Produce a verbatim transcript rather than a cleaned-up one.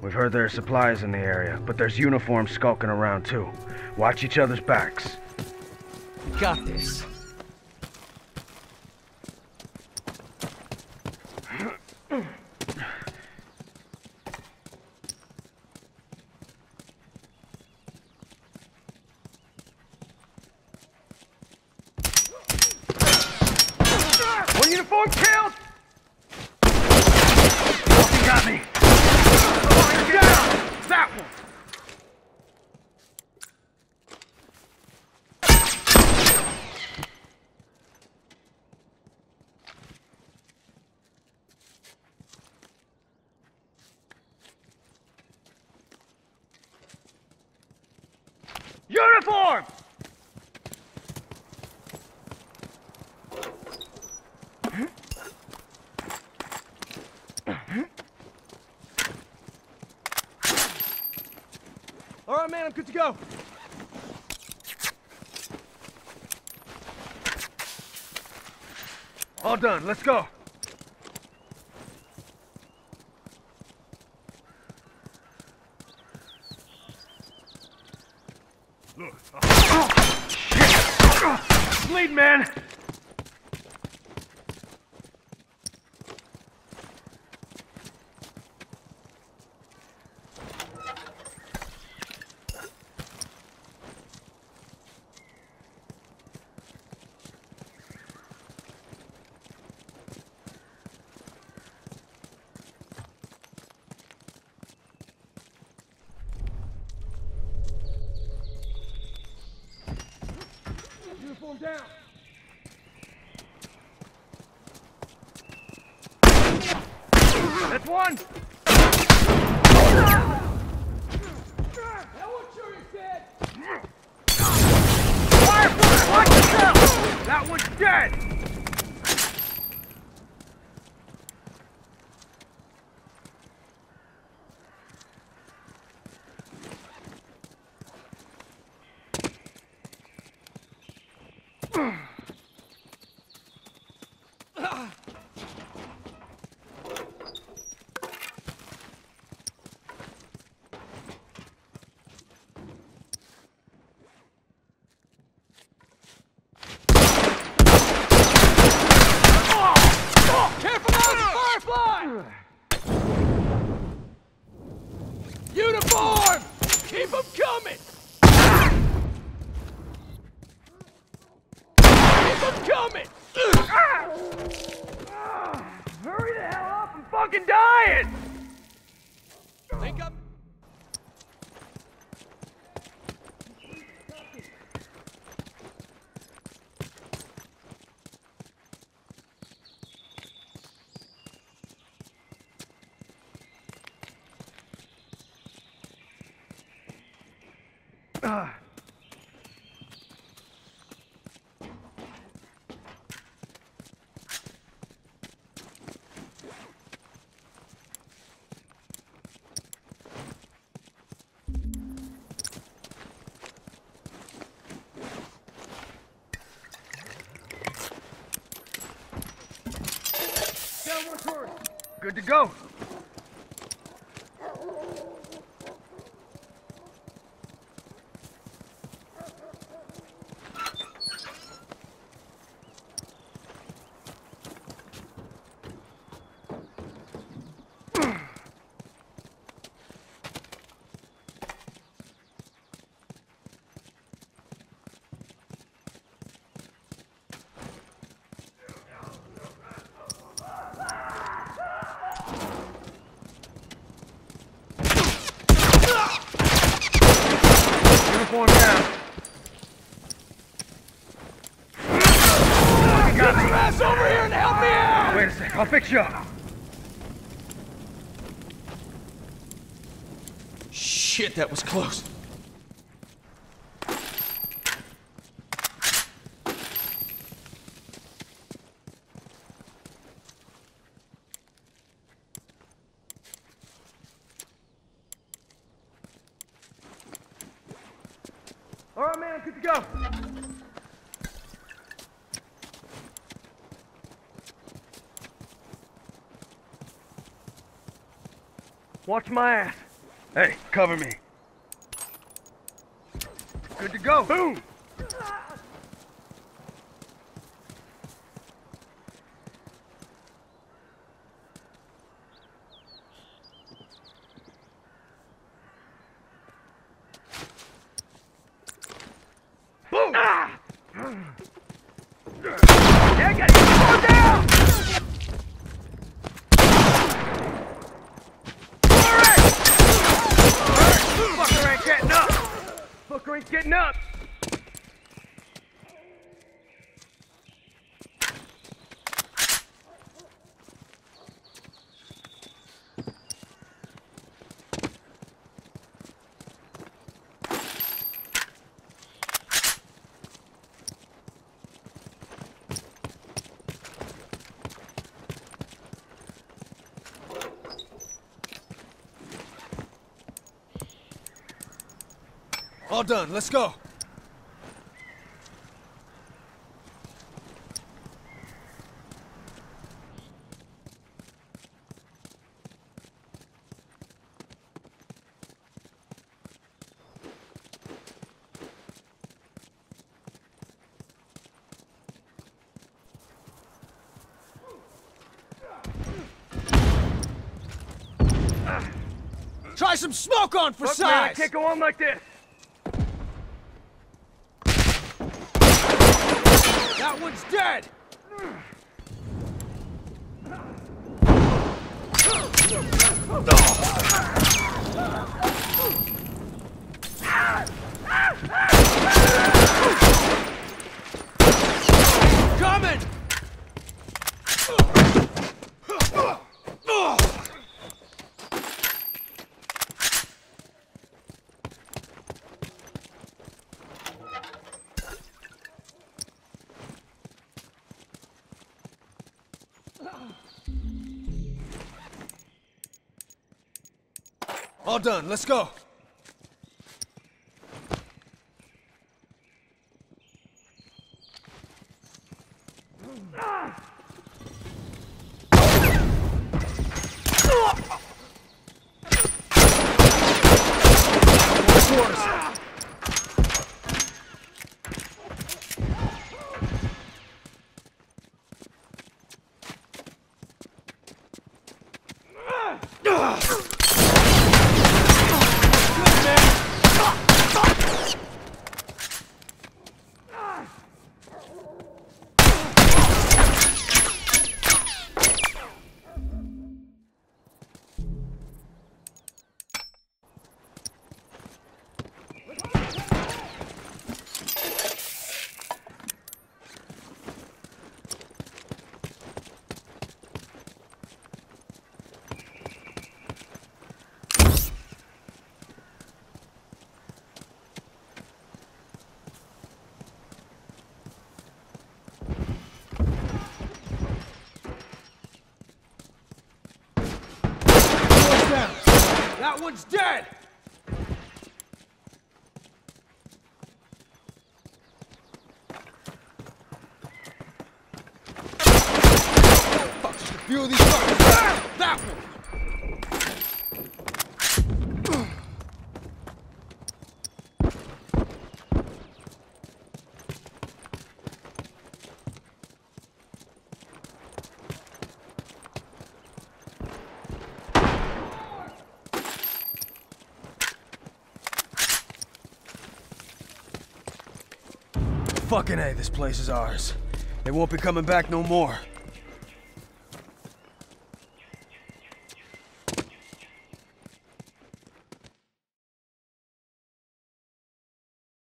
We've heard there are supplies in the area, but there's uniforms skulking around too. Watch each other's backs. Got this. One uniform killed! Fucking got me! Oh, down! That one! Uniform! All right, man, I'm good to go. All done, let's go. Look. Oh, shit! Bleed, man! Uniform down. That's one! That one sure is dead. Firefly, watch yourself! That one's dead! Uniform! Keep them coming! Keep them coming! Hurry the hell up, I'm fucking dying! Think up. Ah. Downward turn. Good to go. Uniform down. You got Get your ass over here and help me out! Wait a sec, I'll fix you up. Shit, that was close. All right, man, I'm good to go. Watch my ass. Hey, cover me. Good to go. Boom! Boom! Ah! Yeah, get it! Go down! Fucker ain't getting up! Fucker ain't getting up! All done, let's go. Try some smoke on for Look, size! man, I can't go on like this! That one's dead! Coming! All done, let's go. That one's dead! Fuck, just a few of these fuckers. Ah, that one! Fucking A, this place is ours. They won't be coming back no more.